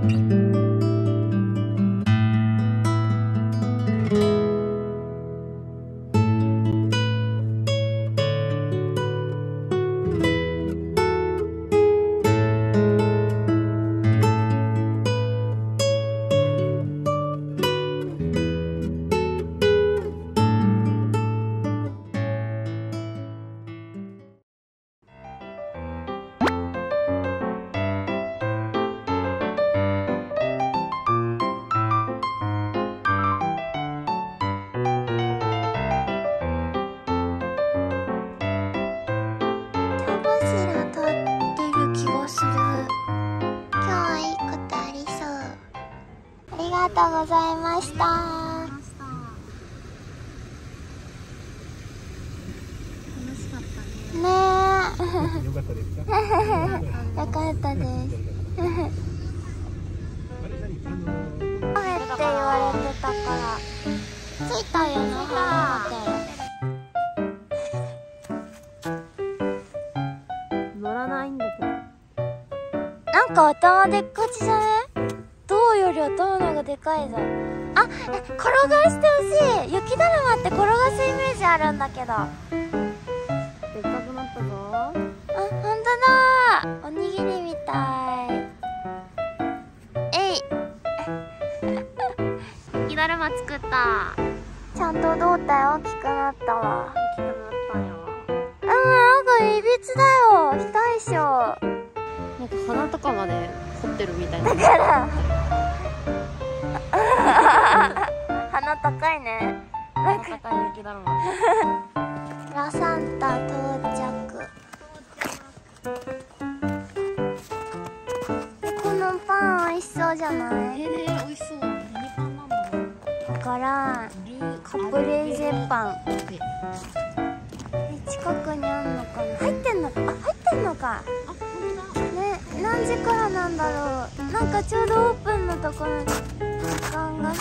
ありがとうございました。 楽しかったね。 ねえ。 よかったですか？ よかったです。雨って言われてたから着いたよな。 乗らないんだけど。 なんか頭でっかちじゃね？銅より頭の方がでかいぞ。あ、転がしてほしい。雪だるまって転がすイメージあるんだけど。 でっかくなったぞ。 あ、ほんとだ。おにぎりみたい。えい。 雪だるま作った。 ちゃんと胴体大きくなったわ。 大きくなったよ。 なんかいびつだよ。非対称。 なんか鼻とかまで凝ってるみたいな。 だから鼻高いね。なんか高い雪だるま。 ラサンタ到着。このパン美味しそうじゃない？ 美味しそう。何パンなんだろう。 わからん。カプレーゼパン。近くにあんのかな。入ってんのか。あ、入ってんのか。ね、何時からなんだろう。なんかちょうどオープンのところに時間が。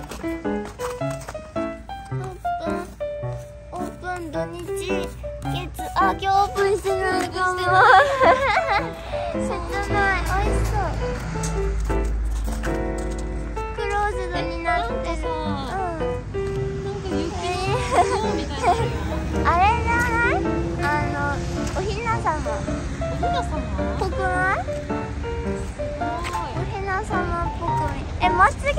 オープン土日月。あ、今日オープンしてないかも。切ない。美味しそう。クローズドになってる。 なんか雪のみたいな。 あれじゃない？おひなさま。 おひなさま？ ぽくない？おひなさまっぽくまつげ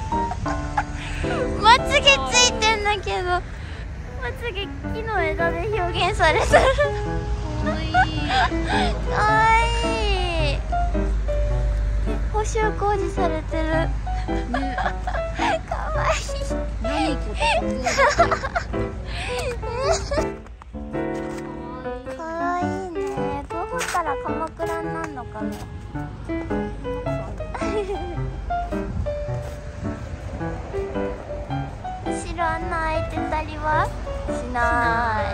まつげついてんだけど、まつげ木の枝で表現されてる。 かわいい。 かわいい。補修工事されてる。 ね。 かわいい。 何これ。 かわいいね。こう掘ったら鎌倉になるのかな。後ろ穴開いてたりはしない。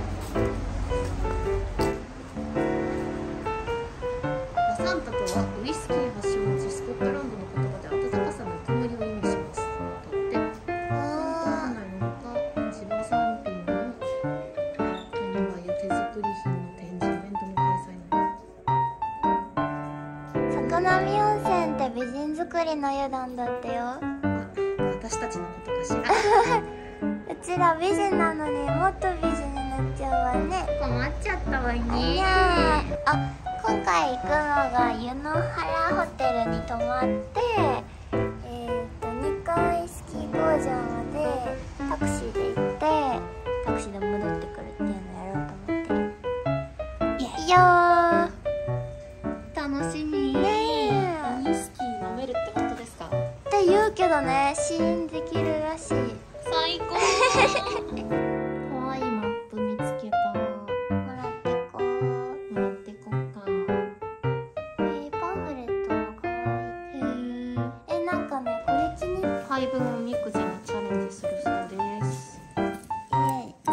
ラサンタとはウイスキー発祥の地スコットランドの言葉で暖かさのぬくもりを意味します。とって国内のほか千葉産品の何が手作り品の展示イベントの開催など。 桜見温泉って美人作りの湯なんだってよ。 私たちのことかしら。 うちら美人なのにもっと美人になっちゃうわね。 困っちゃったわね。 いやー、あ、今回行くのが湯の原ホテルに泊まって2階スキー工場までタクシーで行ってタクシーで戻ってくるっていうのやろうと思ってる。いや楽しみ。 ねウイスキー飲めるってことですか？ って言うけどね、試飲できるらしい。 最高。可愛いマップ見つけた。 もらってこう。 もらってこっか。 パンフレットもかわいい。なんかね、これちに配分おみくじにチャレンジするそうです。 イエイ。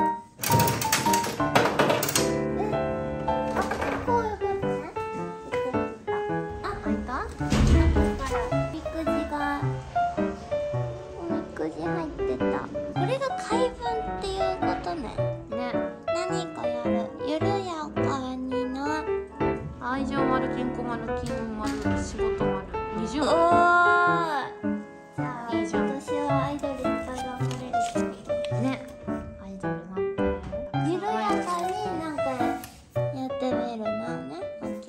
あ、こういうふうにね。 あ、開いた？ おみくじがおみくじ入ってた。これが開運っていうことね。 ね。 何かやる。緩やかにな。 愛情丸、健康丸、金運丸、仕事丸、 20 おー、 万。 じゃあいいじゃん私はアイドルいっぱい頑張れるけどね、アイドルなって緩やかになんかやってみるのね。オッケ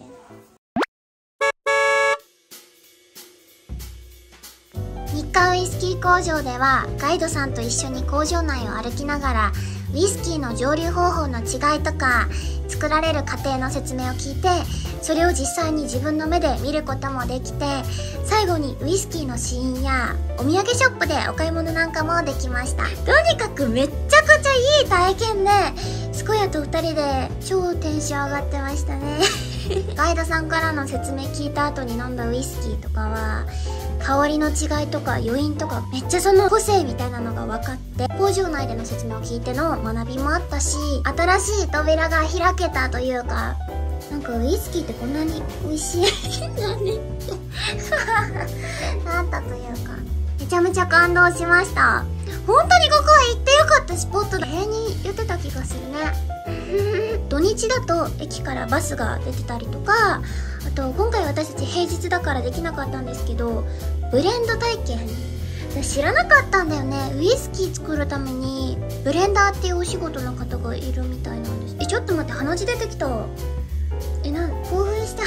ー。日韓ウイスキー工場ではガイドさんと一緒に工場内を歩きながらウイスキーの蒸留方法の違いとか作られる過程の説明を聞いて、それを実際に自分の目で見ることもできて、最後にウイスキーの試飲やお土産ショップでお買い物なんかもできました。とにかくめっちゃくちゃいい体験で、スコヤと2人で超テンション上がってましたね。ガイドさんからの説明聞いた後に飲んだウイスキーとかは香りの違いとか余韻とかめっちゃその個性みたいなのが分かって、工場内での説明を聞いての学びもあったし、新しい扉が開けたというか、なんかウイスキーってこんなに美味しいのねなったというか、めちゃめちゃ感動しました。本当にここは行ってよかったスポットだ。部屋に言ってた気がするね。土日だと駅からバスが出てたりとか、あと今回私たち平日だからできなかったんですけど、ブレンド体験知らなかったんだよね。ウイスキー作るためにブレンダーっていうお仕事の方がいるみたいなんです。ちょっと待って、鼻血出てきた。興奮した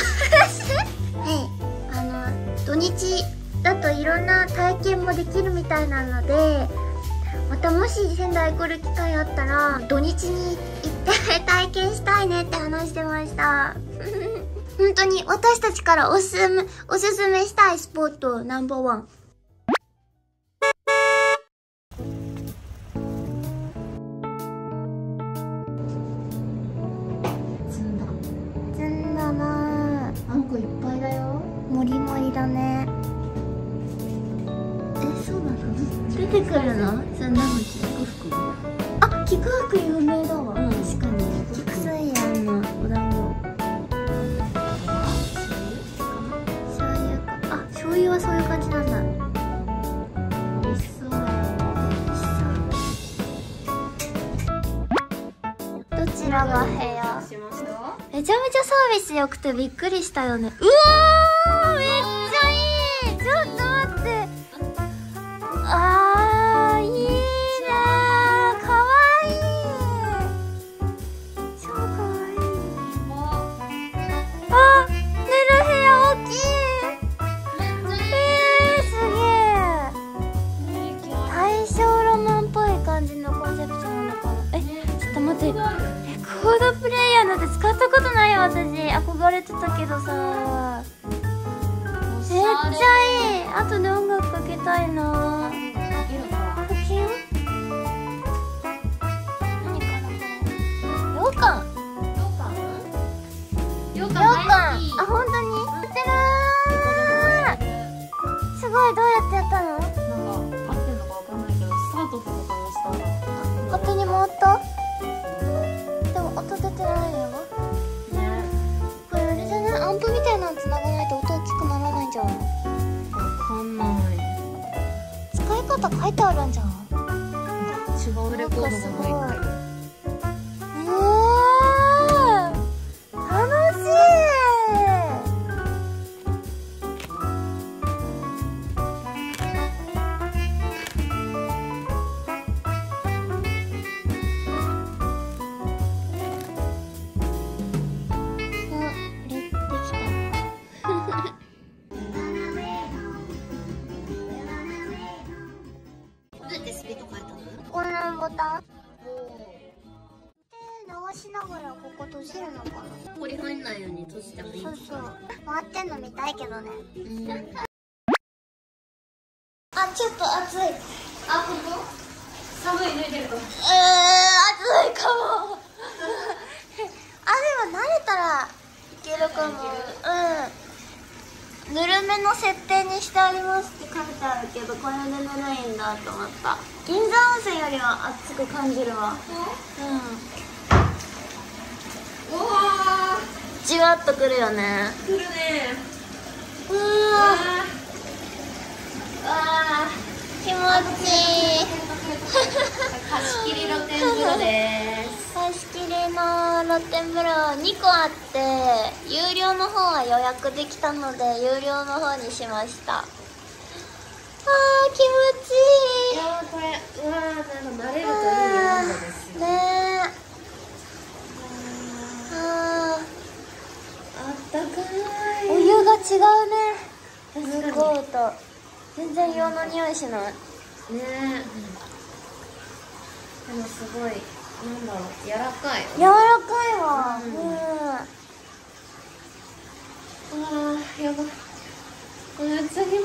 はい、土日だといろんな体験もできるみたいなので、またもし仙台来る機会あったら土日に行って体験したいねって話してました本当に私たちからおすすめしたいスポットナンバーワン。積んだなぁ。 あんこいっぱいだよ。 もりもりだね。そうなの？出てくるの？ずんだ餅。あ、菊白有名だわ。確かに。菊水庵のお団子。醤油か。あ、醤油はそういう感じなんだ。美味しそう。どちらが部屋？ しました。 めちゃめちゃサービス良くてびっくりしたよね。うわー、めっちゃいい。ちょっと待って。あー、いいなー。かわいい。超かわいい。あ、寝る部屋大きい。すげえ。大正ロマンっぽい感じのコンセプトなのかな。ちょっと待って。コードプレイヤーなんて使ったことないよ。私憧れてたけどさ、めっちゃいい。後で音楽かけたいな。かけよう。何かなこれ。羊羹。 ようかん。 あ、本当にやってるー。すごい。どうやってやったの？ なんか合ってんのかわかんないけど、スタートってボタンを押したら勝手に回った？でも音出てないよ。 ね。 これあれじゃない？アンプみたいなの繋がないと音大きくならないんじゃん。 わかんない。 使い方書いてあるんじゃん。 違うレコードが入ってる。 楽しい。できた。 どうやってスピード変えたの？ このボタン流しながらここ閉じるのかな。 これ入んないように閉じてもいい？ そうそう、回ってんの見たいけどね。 あ、 ちょっと暑い。 本当？寒い脱いでるかも。 暑いかもでも慣れたらいけるかも。ぬるめの設定にしてありますって書いてあるけど、これでぬるいんだと思った。銀山温泉よりは暑く感じるわ。 うわじわっとくるよね。 ー、来るね。 気持ちいい貸し切り露天風呂です。 貸し切りの露天風呂2個あって、有料の方は予約できたので有料の方にしました。あー気持ちいい。 いやーこれなんか慣れるといい温度ですよねえ。あったかい。 お湯が違うね。 確かに向こうと全然硫黄の匂いしない。 ねでもすごいなんだろう柔らかい。 柔らかいわ。 やばい。めっちゃ気持ち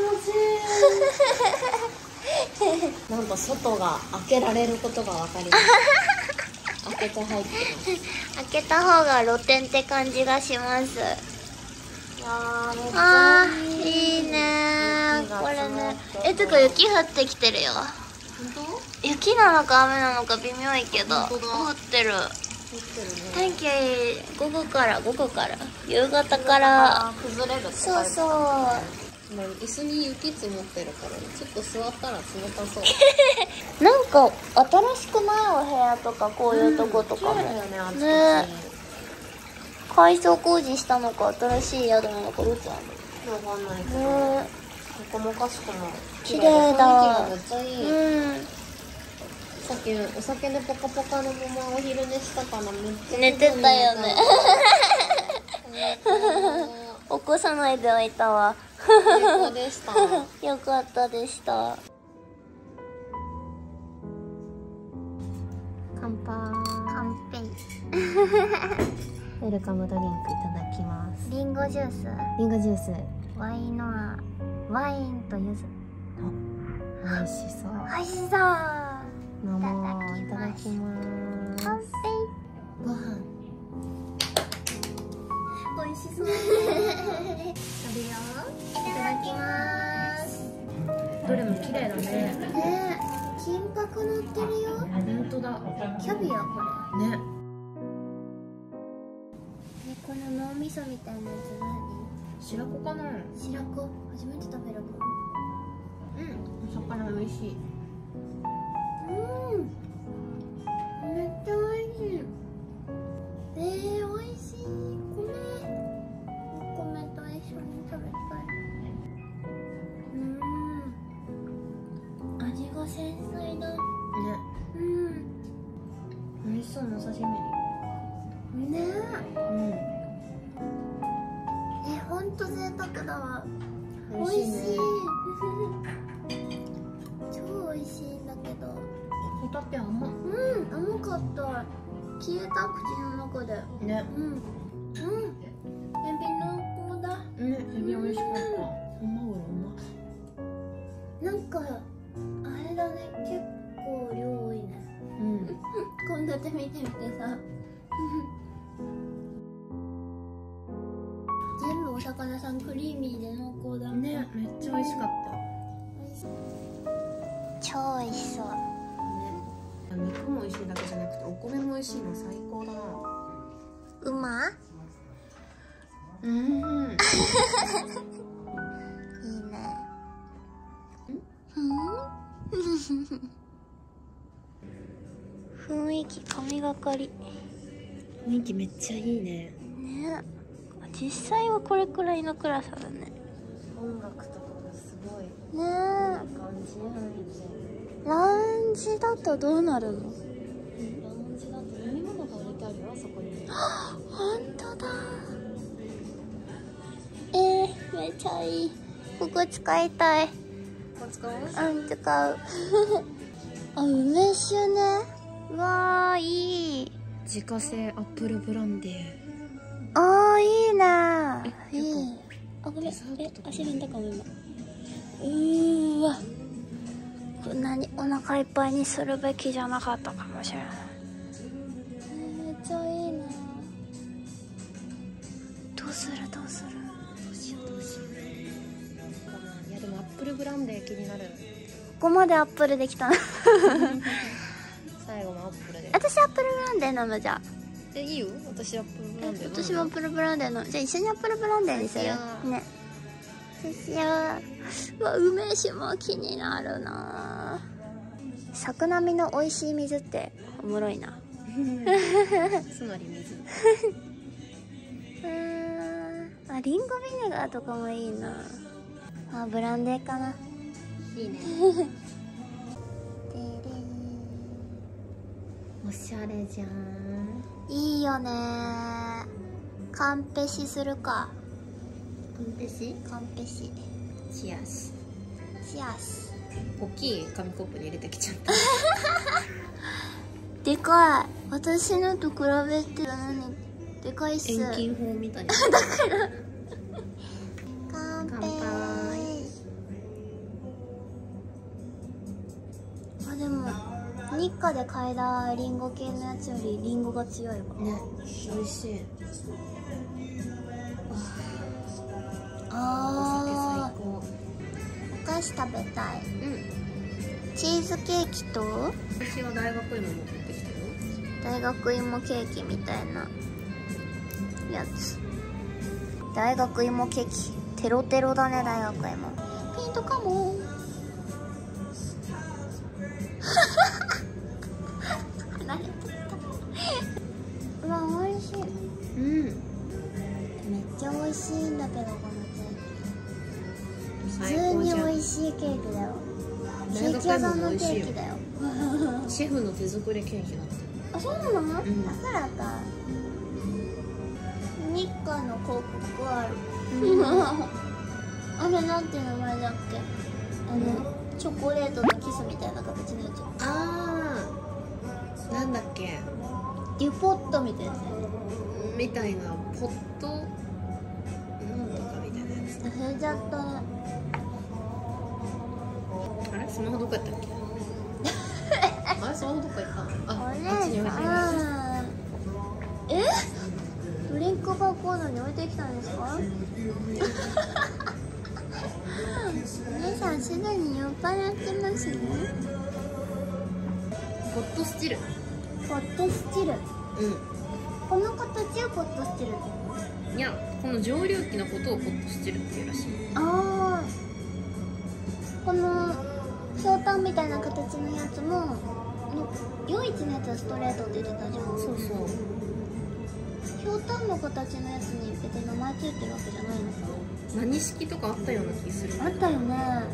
いい。なんと外が開けられることが分かります。開けて入ってます。 開けた方が露天って感じがします。 いやーめっちあゃーいいねー。これね。てか本雪降ってきてるよ。 当？ 雪なのか雨なのか微妙いけど本当だ降ってる。 降ってるね。 天気午後から夕方から崩れるって書いてある。 そうそう。 まあ椅子に雪積もってるからちょっと座ったら冷たそう。 なんか新しくないお部屋とかこういうとことかも、 綺麗だよねあちこち。 ね改装工事したのか新しい宿なのかどっちなんだわかんないけど、 ろうね。 ここもかしこも綺麗だ雰囲気がめっちゃいい。さっきお酒でポカポカのままお昼寝したからめっちゃ寝てたよね最起こさないでおいたわ高でした。 よかったでした。 乾杯。 乾杯。 ウェルカムドリンクいただきます。 リンゴジュース、 リンゴジュースワイノア、ワインと柚子。 美味しそう。 美味しそう。 飲もう。いただきます。 乾杯。 ご飯美味しそう。食べよう。いただきます。 どれも綺麗だね。 ねえ、金箔乗ってるよ。 本当だ。 キャビアこれ。 ね。 この脳みそみたいなやつ何？ 白子かな。 白子。初めて食べるかも。 お魚美味しい。 めっちゃ美味しい。美味しい。米と一緒に食べたい。味が繊細だ。 ね。美味しそうなお刺身。 ねえ。ほんと贅沢だわ。美味しい。超美味しいんだけど。 ホタテ甘っ。 甘かった。消えた口の中で。 ね。 エビ濃厚だ。 ね、エビ美味しかった。おまぐろうま。 なんかあれだね、結構量多いね。献立見てみてさ。全部お魚さんクリーミーで濃厚だね、めっちゃ美味しかった。 超美味しそう。 肉も美味しいだけじゃなくてお米も美味しいの最高だな。 うま？いいね。雰囲気神がかり。 雰囲気めっちゃいいね。 ね、実際はこれくらいの暗さだね。 音楽とかがすごいね感じ。 ラウンジだとどうなるの？ ラウンジだと飲み物が置いてあるよ、そこに。 本当だ。めっちゃいい。ここ使いたい。 ここ使おう。 使う。梅酒ね。うわー、いい。 自家製アップルブランデー。 いいな。いい。ごめん。足踏んだかも今。わ。こんなにお腹いっぱいにするべきじゃなかったかもしれない。めっちゃいいな。どうする？ どうしよう。いやでもアップルブランデー気になる。 ここまでアップルできたの。 最後もアップルで。 私アップルブランデー飲むじゃん。 いいよ。私アップルブランデー。 私もアップルブランデーの。じゃあ一緒にアップルブランデーにするね。そうしよう。うわ、梅酒も気になるな。桜並みの美味しい水っておもろいな。 つまり水。 あ、リンゴビネガーとかもいいな。あ、ブランデーかな。 いいね。おしゃれじゃん。 いいよね。カンペシするか。 カンペシ？ カンペシ。 チアス。 チアス。 大きい紙コップに入れてきちゃった。 でかい。私のと比べてのにでかいっす。 遠近法みたいな。 乾杯。 乾杯。 あ、でも日課で嗅いだリンゴ系のやつよりリンゴが強いわ。 ね、美味しい。 あー、 おお菓子食べたい。 酒最高。うん。 チーズケーキと私は大学芋持ってきたよ。 大学芋ケーキみたいなやつ。大学芋ケーキテロテロだね。大学芋ピントかも。うわ、美味しい。 うん。 めっちゃ美味しいんだけど、このケーキ普通に美味しいケーキだよ。ケーキ屋さんのケーキだよ。 シェフの手作りケーキだって。 あ、そうなの？だからか。日課の広告ある。あれなんて名前だっけ？チョコレートのキスみたいな形のやつ。 あー、なんだっけ。 デュポットみたいなやつ。 みたいなポットなんとかみたいなやつ。 忘れちゃったね。 あれ、スマホどこやったっけ。あれ、スマホどこやった。あっちに置いてる。 ドリンクバーコーナーに置いてきたんですか？皆さんすでに酔っ払ってますね。 ポットスチル。 ポットスチル。 うこの形をポットスチルってん。いや、この蒸留機のことをポットスチルっていうらしい。 ああ、このひょうたんみたいな形のやつも唯一のやつはストレートって言ってたじゃん。 そうそう。 ひょうたんの形のやつに別に名前ついてるわけじゃないのか。 何式とかあったような気する。 あったよね。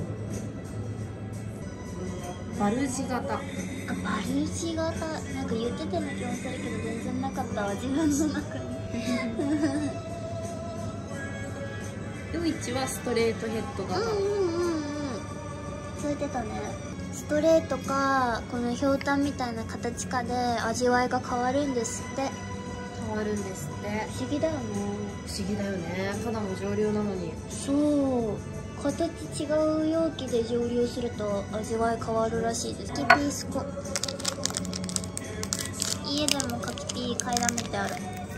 バルジ型。 あ、バルジ型なんか言ってたような気もするけど全然なかったわ、自分の中に。 余市はストレートヘッド型。 そう言ってたね。ストレートかこのひょうたんみたいな形かで味わいが変わるんですって。 変わるんですって。 不思議だよね。 不思議だよね。ただの蒸留なのに。 そう、形違う容器で蒸留すると味わい変わるらしいです。柿ピースコ、家でも柿ピー買いだめてある。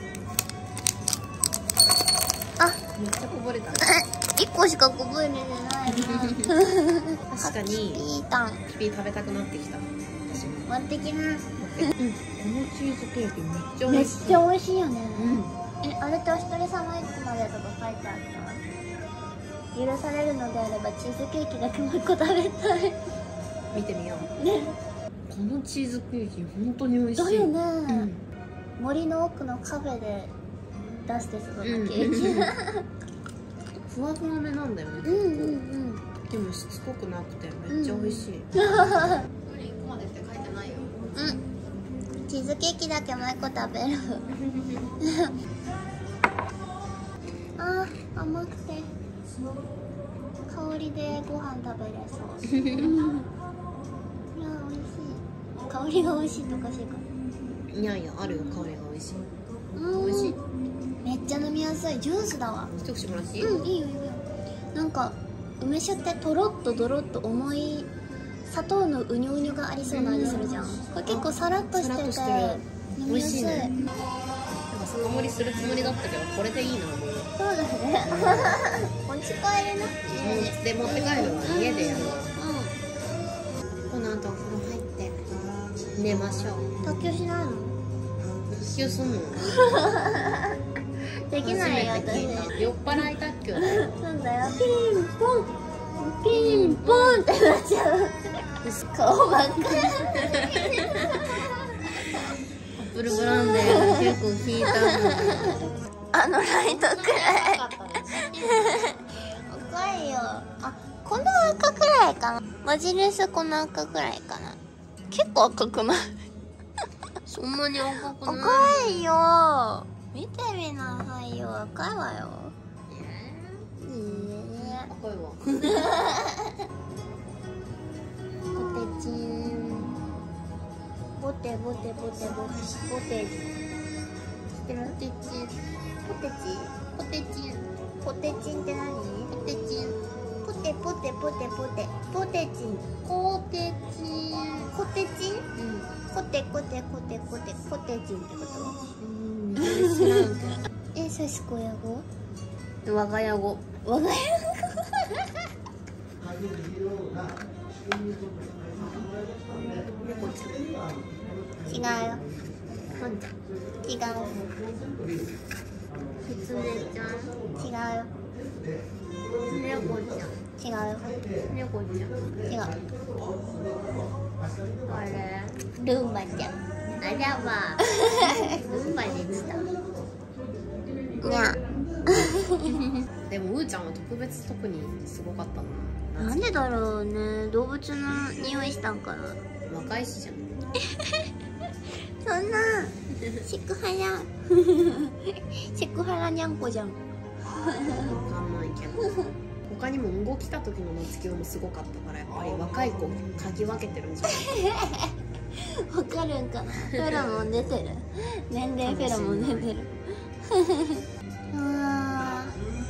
あ、 めっちゃこぼれたね。 1個しかこぼれてないな。 確かにピータンキピー食べたくなってきた。私も。 持ってきな。 このチーズケーキめっちゃ美めっ味しい。 ちゃ美味しいよね。 うん。 あれってお一人様1個までとか書いてあった？許されるのであればチーズケーキだけもう1個食べたい。 見てみよう。 ね。 このチーズケーキ本当に美味しい。 だよね、 うん。 森の奥のカフェで出してそうなケーキ。 ふわふわめなんだよね。でもしつこくなくてめっちゃ美味しい。1個までって書いてないよ。 チーズケーキだけもう1個食べる。あー、甘くて香りでご飯食べれそう。いや、美味しい。香りが美味しいとおかしいか。 いやいや、あるよ、香りが美味しい。美味しい。 めっちゃ飲みやすい。ジュースだわ。 一口もらっていい？ いいよいいよ。なんか梅酒ってとろっとドロッと重い砂糖のうにょうにょがありそうな味するじゃん。これ結構さらっとしてて飲みやすい。 美味しいね。なんか酒盛りするつもりだったけど、これでいいな。もうそうだね。持ち帰れなくてで持って帰るわ。家でやるわ。この後お風呂入って寝ましょう。 卓球しないの？ 卓球すんの？ できないよ私。 酔っ払い卓球だよ。 なんだよ。ピンポンピンポンってなっちゃう。顔ばっかり。 危プルブランデーが結構効いたの。 ライトくらい赤いよ。あ、この赤くらいかな。バジリスこの赤くらいかな。結構赤くない？ そんなに赤くない？ 赤いよ。見てみなさいよ。赤いわよ。 赤いわ。ポテチン。 ボテボテボテボテボテジ。知ってる？ ポテチン。 ポテチ？ ポテチン。 ポテチンって何？ ポテチン。 ポテポテポテポテポテチン。 コテチン。 コテチン？ うん。 コテコテコテコテコテチンってこと？ 知らんけえ、サシコヤ語？ ど。我が家語。 我が家猫ちゃん。 違うよ。 ワンちゃん。 違う。 キツネちゃん。 違うよ。 猫ちゃん。 違うよ。 猫ちゃん。 違う。 あれ。 ルンバちゃん。 あらば。ルンバでした。 にゃ。 でもうーちゃんは特にすごかったな。 なんでだろうね。動物の匂いしたんかな。 若いしじゃん。 そんなセクハラセクハラにゃんこじゃん。 わかんないけど。他にも動きた時の夏希もすごかったから、やっぱり若い子嗅ぎ分けてるんじゃないわかるんかな。フェロモン出てる。年齢フェロモン出てる。うわ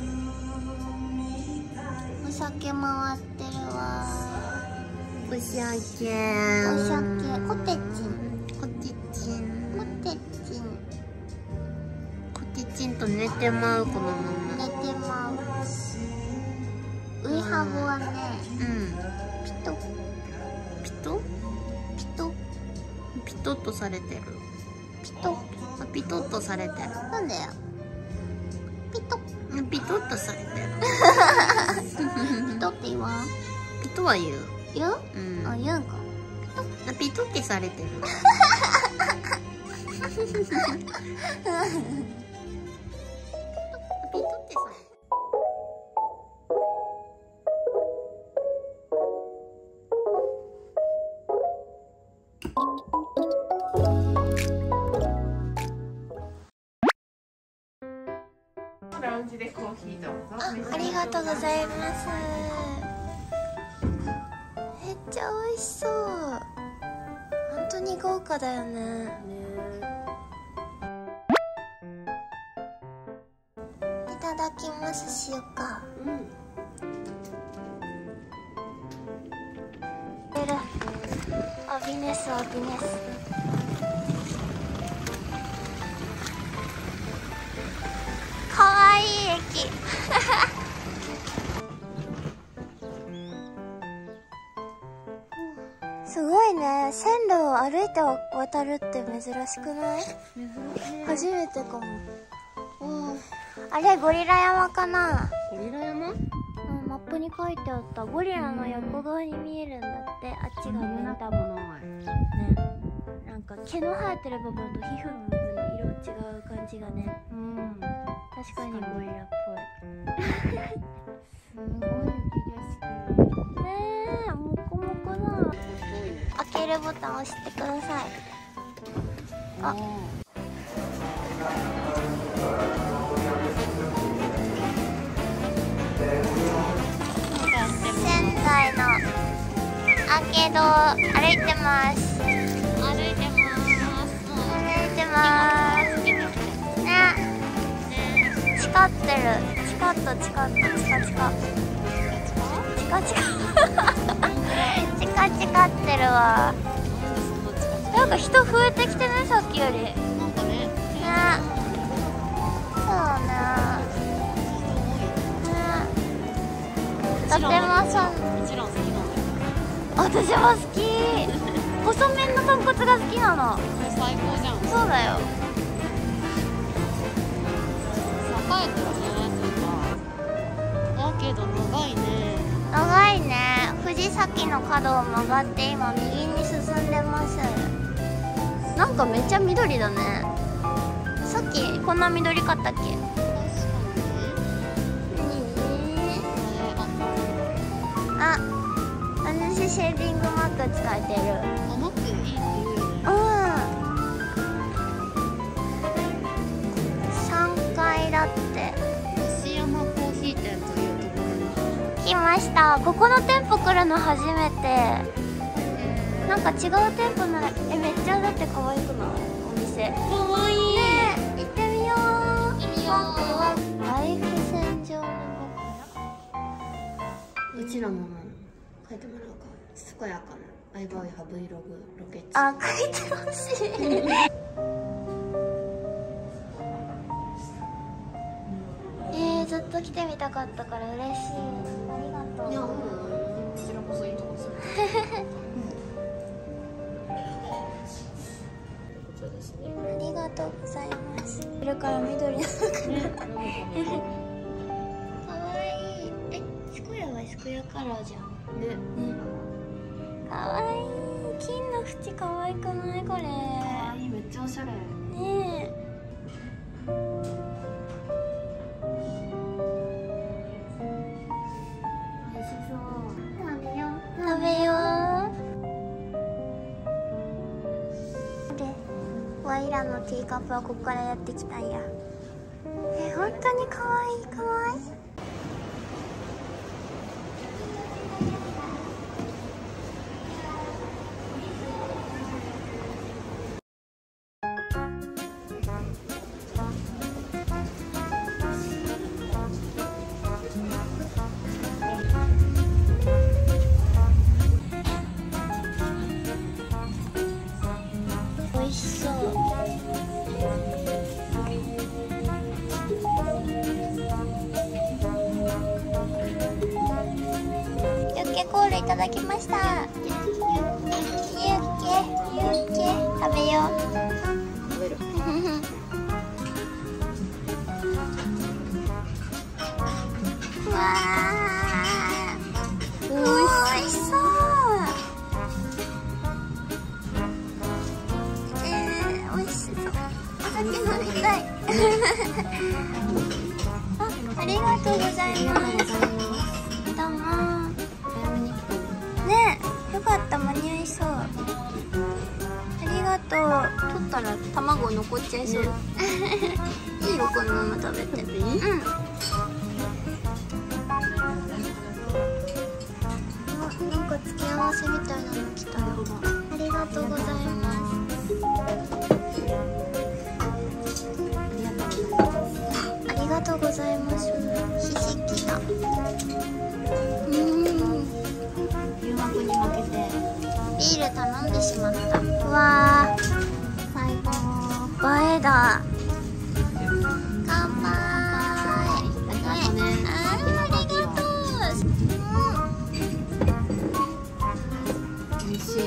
ー、お酒回ってるわ。 お酒。 お酒。コテチン。 コテチン。 コテチン。 コテチンと寝てまうこのまま。 寝てまう。ウイハゴはね、 うん。 ピトピトピトピトッとされてる。 ピト。 あ、ピトッとされてる。 なんだよ。ピトピトッとされてる。 ピトって言わん？ ピトは言う。 言う？ うん。 あ、言うんか。 ピトってされてる。ピトってされてる。 ラウンジでコーヒーどうぞ。 ありがとうございます。めっちゃ美味しそう。本当に豪華だよね。いただきます塩か。 うん。 アビネスアビネス。かわいい駅。すごいね。線路を歩いて渡るって珍しくない？初めてかも。あれゴリラ山かな？ ゴリラ山？ うん、マップに書いてあった。ゴリラの横側に見えるんだって。あっちが目ん玉ね。なんか毛の生えてる部分と皮膚の部分で色違う感じがね。 うん。 確かにゴリラっぽい。 すごい景色。 ねえ、もこもこだ。開けるボタン押してください。あ、仙台のアーケードを歩いてます。歩いてますね。チカってる。チカッとチカッとチカチカチカチカチカチカってるわ。なんか人増えてきてね、さっきより。 なんかね。 ね、そうね。伊達間さん、 もちろん好きなんだよ。 私も好き。細麺の豚骨が好きなの。 最高じゃん。 そうだよ。 栄えてるね。だけど長いね。 長いね。藤崎の角を曲がって今右に進んでます。 すなんかめっちゃ緑だね。さっきこんな緑かったっけ？あ、私シェーディングマーク使えてる。 あ、マックいいって言うよね。 3階だって。 星山コーヒー店というところに来ました。ここの店舗来るの初めて。なんか違う店舗ならめっちゃだって可愛くない？お店かわいいね。行ってみよう。 行ってみよう。 ライフ線上のうちらも書いてもらおうか。健やかな相葉や Vlog ロケ地。 あ、書いてほしい。ずっと来てみたかったから嬉しい。ありがとう。 いや、こちらこそいいとこです。 ありがとうございます。いるから緑なのかな。かわいい。スコヤはスコヤカラーじゃん。 ね。 かわいい。金の縁かわいくないこれ。 かわいい、めっちゃおしゃれ。 ねえ。 美味しそう。 食べよう。食べよう。で、ワイらのティーカップはここからやってきたんや。本当にかわいいかわいい。美味しそう。ユッケコールいただきました。ユッケ食べよう。 食べる。 わあ、美味しそう。美味しそう。お酒飲みたい。ありがとうございます。どうも。ねえ、よかった、間に合いそう。ありがとう。取ったら卵残っちゃいそう。いいよ、このまま食べて。うん。なんか付け合わせみたいなの来たよ。ありがとうございます。ありがとうございます。ひじきだ。 誘惑に負けてビール頼んでしまった。うわー、最高。映えだ。乾杯。 ありがとうね。 ありがとう。 美味しい。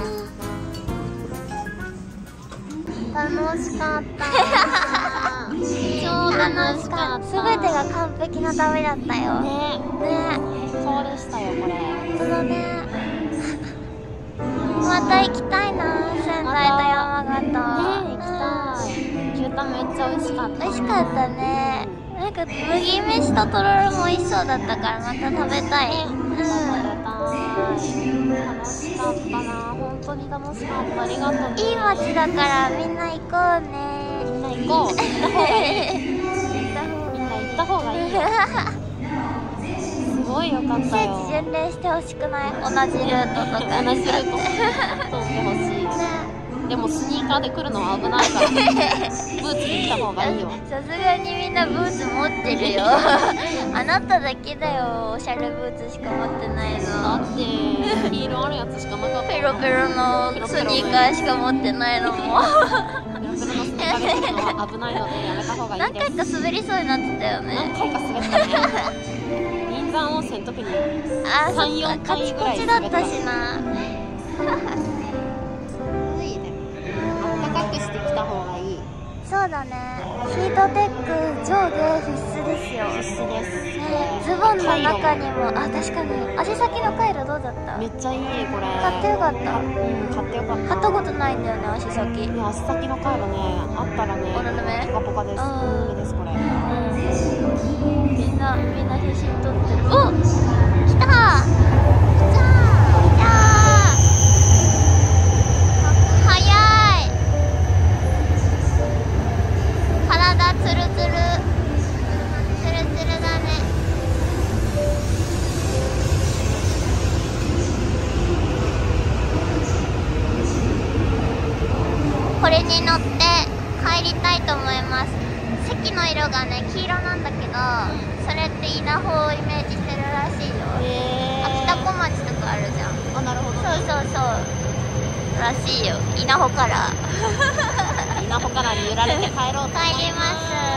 楽しかった。 超楽しかった。 すべてが完璧な旅だったよ。ね。 そうでしたよ、これ。 本当だね。また行きたいな、仙台と山形。 行きたい。牛タンめっちゃ美味しかった。 美味しかったね。なんか麦飯ととろろも美味しそうだったからまた食べたい。 楽しかったな、本当に楽しかった。ありがとう。 いい街だからみんな行こうね。 みんな行こう。行った方がいい。みんな行った方がいいよ。すごい良かったよ。 聖地巡礼してほしくない？同じルートとか。 同じルート通ってほしい。でもスニーカーで来るのは危ないからブーツで来た方がいいよ。 さすがにみんなブーツ持ってるよ。あなただけだよ、おしゃれブーツしか持ってないの。 だってヒールあるやつしかなかった。 ペロペロのスニーカーしか持ってないのも。 ペロペロのスニーカーで来るのは危ないのでやめた方がいい何です。 回か滑りそうになってたよね。 何回か滑ったね。銀山温泉特にあ、そっ 3、 か、 4 カチ回ぐらいコチだっ滑ったた。 しな。 いいね。あったかくしてきた方がいい。 そうだね。ヒートテック上下必須ですよ。 必須です。 ズボンの中にも、あ、確かに足先のカイロどうだった？ めっちゃいいこれ。 買ってよかった。 うん、買ってよかった。 買ったことないんだよね、足先。 いや、足先のカイロね、あったらね、 おすすめ？ ポカポカです。おすすめですこれ。 みんな写真撮ってる。お、来た。じゃあ早い。体ツルツルツルツルだね。これに乗って帰りたいと思います。席の色がね、黄色なんだけど、それって稲穂をイメージしてるらしいよ。秋田小町とかあるじゃん。 あ、なるほど。 そうそうそうらしいよ。稲穂から稲穂からに揺られて帰ろうと思います。 帰ります。